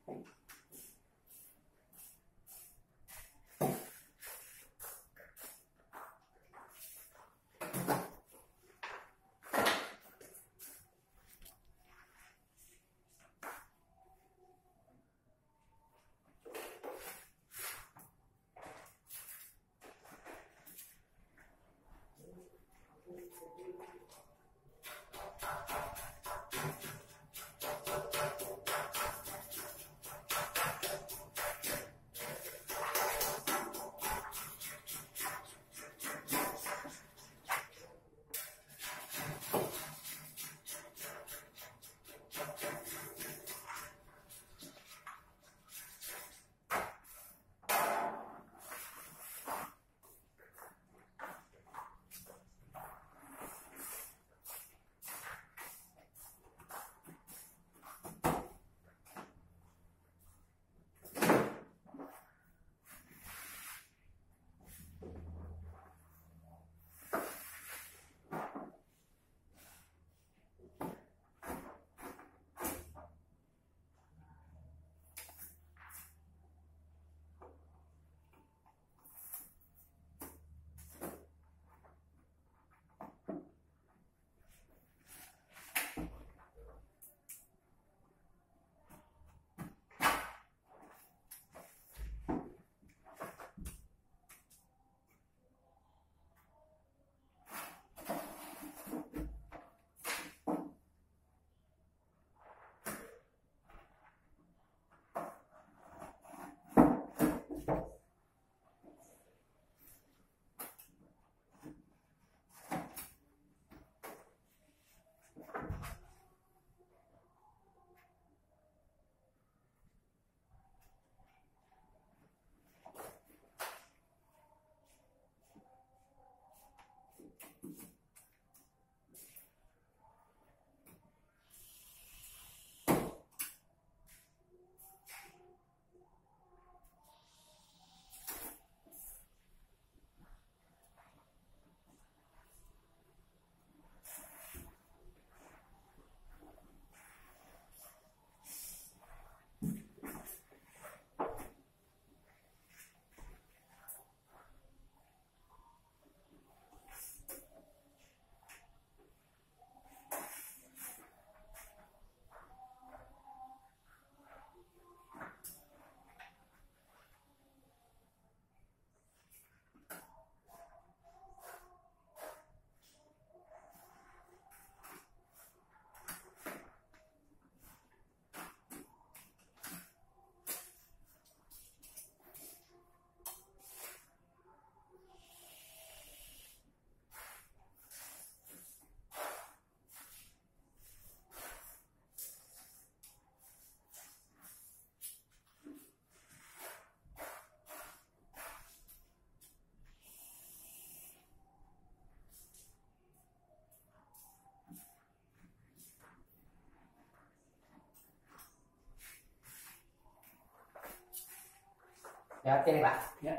Hati nih Pak. Ya.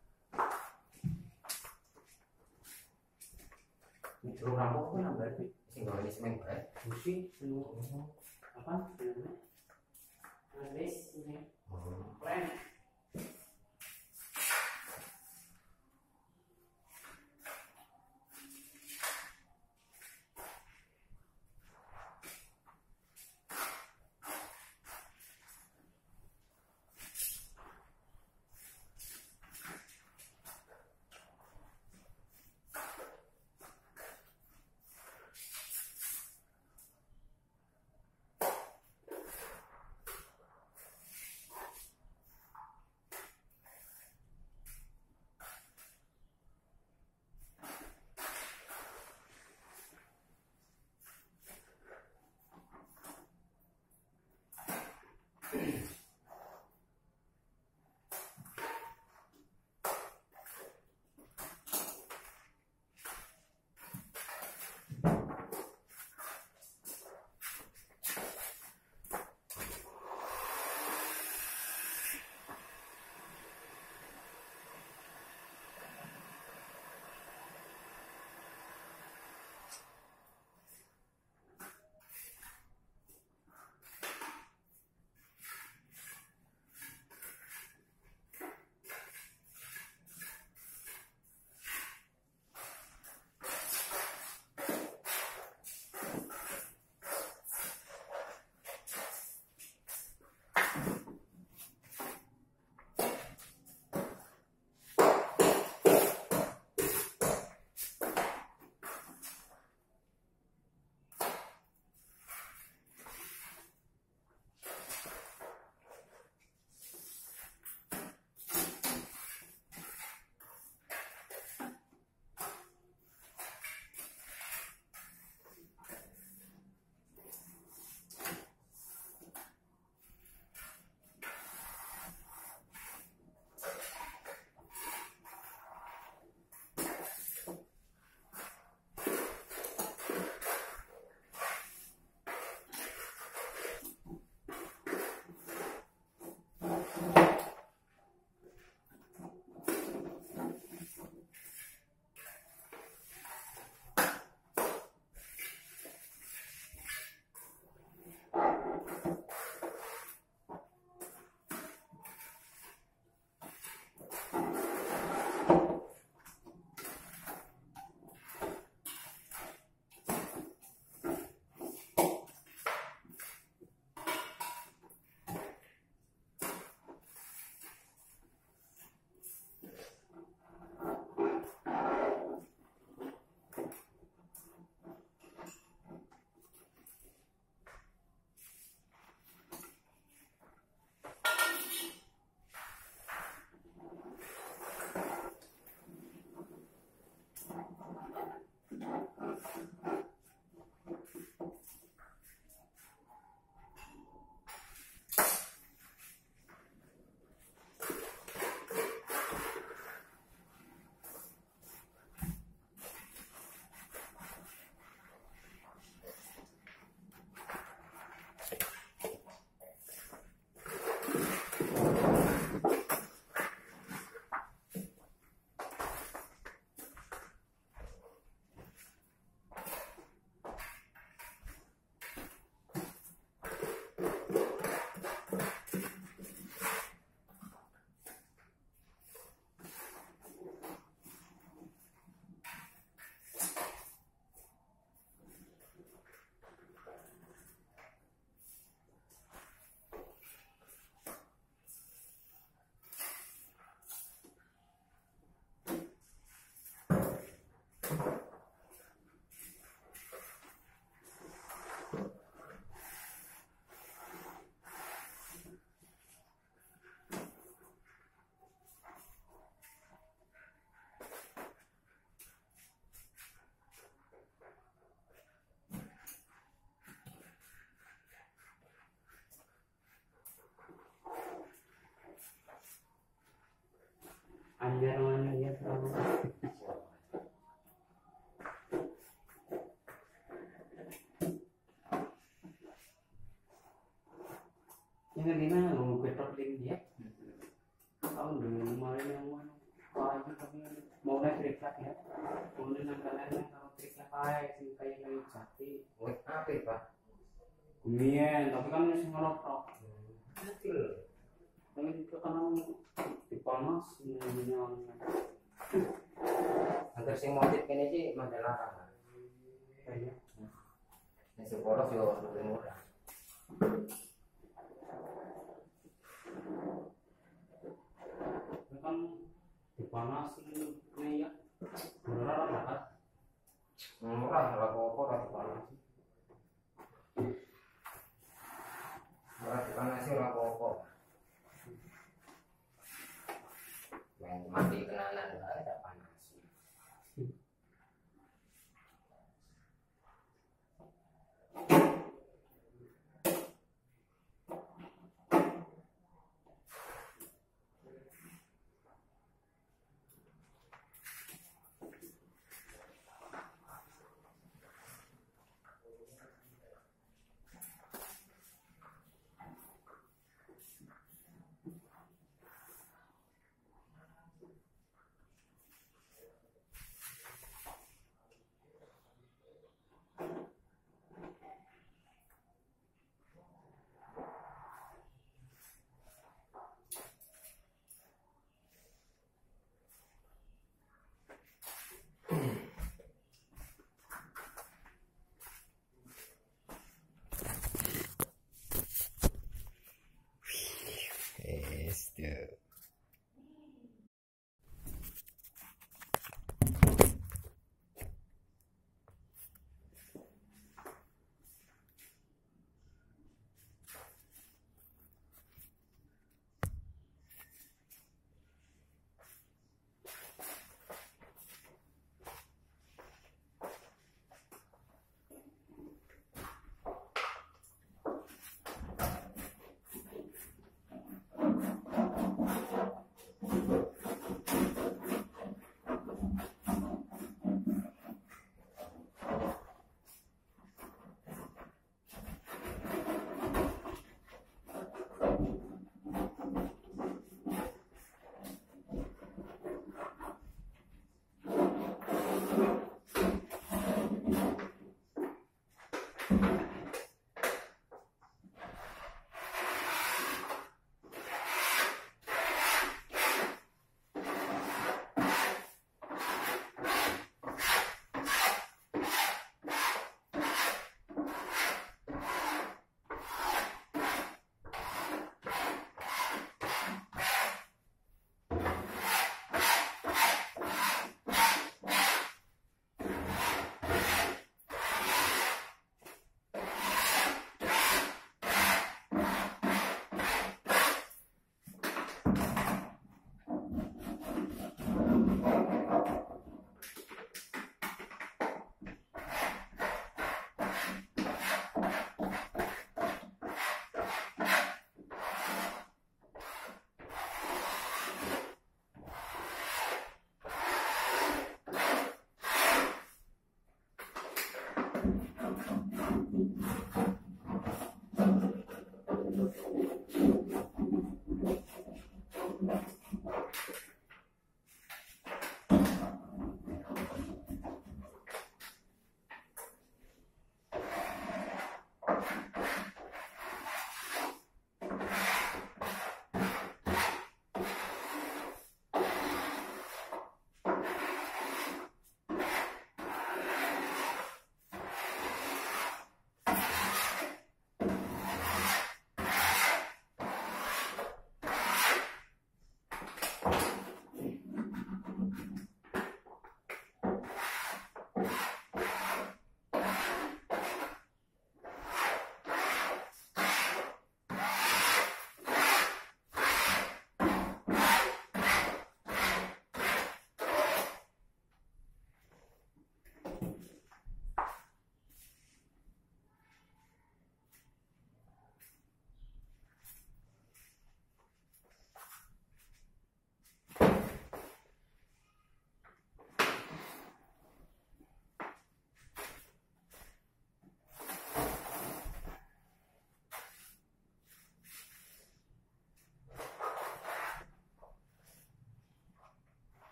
Ini rambut pun nambah sih. Singgah ini semen baik. Busi, apa? Alis ini. Keren. Anjar namanya ya terlalu. Yang ini mau ketok dia. Tahun 2005 yang mau tapi mau naik triplek ya. Mau naik kalian kalau triplek kayak jati. Wih, apa Pak? Kemudian tapi kan masih ngelotok. Kecil. Tapi itu karena dipanas nyala. Agar sing motif ini sih Majalaya. Kayaknya. Ini sekolah juga lebih murah. Kan dipanasin nih ya beneran banget Murah lah kok ora dipanasi. Ora dipanasi ora apa-apa. Main mati kenalan enggak ada panasi.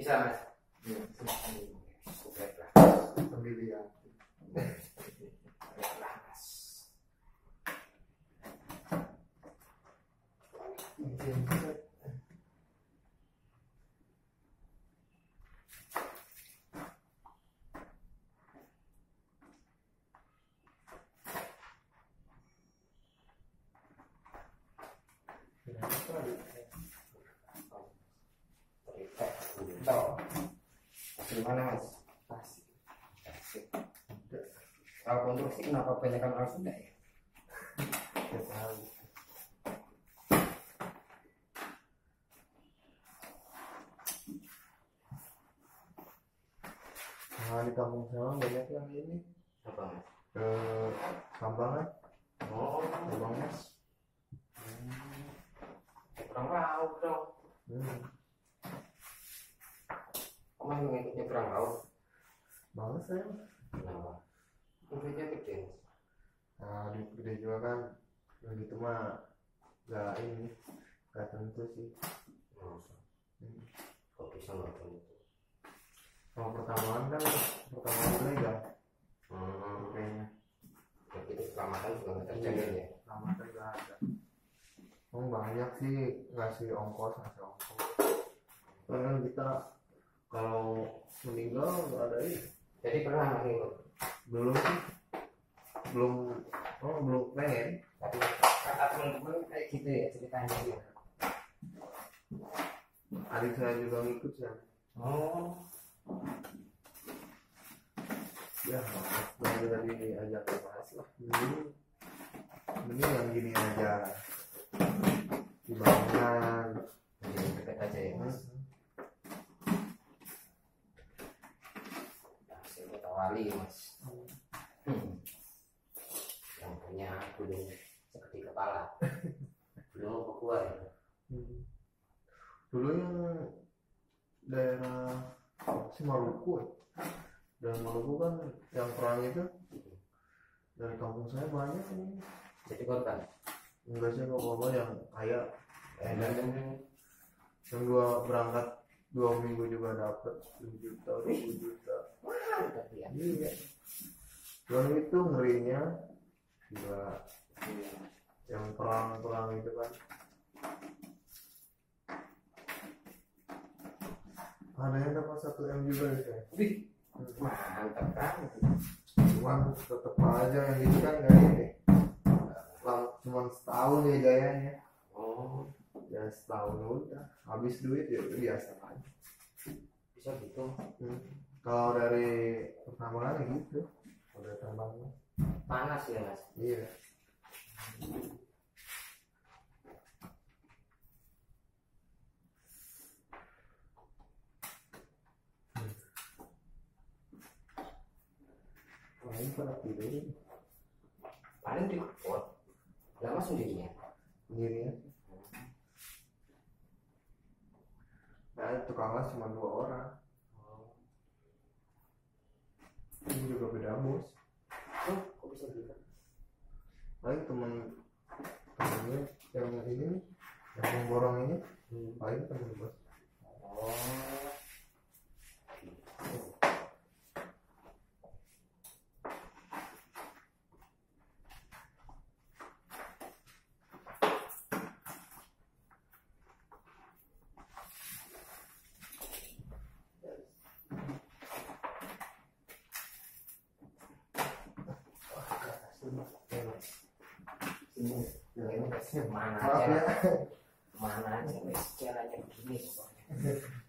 Bisa mas. Oke lah. Sambil lihat. Gimana mas? Kalau konstruksi kenapa banyak orang Sunda ya? Tidak tahu. Nah, di kampung saya banyak yang ini Apa mas? Kambangan, Oh, Abang Mas. kurang laut dong. Kamu yang ngikutnya kurang laut? Banget saya. Kenapa? Duitnya gede. Nah, duit gede juga kan. Yang gitu mah gak ini, gak tentu sih. Kok bisa nggak tentu? Kalau pertambangan kan legal. Kayaknya Jadi itu keselamatan juga nggak terjamin ya? pertambangan gak ada. Banyak sih ngasih ongkos. Karena kita kalau meninggal nggak ada ini. Jadi pernah nggak ngikut? Belum sih. Belum pengen. Tapi kata teman-teman kayak gitu ya ceritanya ya. Adik saya juga ngikut sih. Oh, Ya, dari tadi ajak bahas lah. Mending yang gini aja. Dibangunkan. jadi deket aja ya mas. Hasil kota wali mas. Yang punya gunung seperti kepala. Gunung Papua ya. Dulu yang daerah Maluku ya. Dan Maluku kan yang perang itu dari kampung saya banyak ini. Jadi korban. Enggak sih bapak yang kaya. Dan Yang gua berangkat 2 minggu juga dapat 10 juta, 20 juta. tapi ya. Iya. Yang itu ngerinya juga yang perang itu kan. Ada yang dapat 1 M juga ya saya. Wih, mantap kan? Cuman tetep aja yang itu kan nggak ini. Cuman setahun ya gayanya. Oh, Ya setahun udah habis duit ya udah biasa aja. bisa gitu. Kalau dari pertambangan ya gitu. Kalau dari tambangnya. Panas ya mas. Iya. Lain pada tidur Paling di pot. Lama sendirinya. sendirinya. Nah, tukang las cuma 2 orang. Ini juga beda bos. Oh, kok bisa gitu? Paling temennya yang ini nih, yang memborong ini, paling temen bos. Oh. Ini mana Maaf aja, ya. mana aja, caranya begini pokoknya.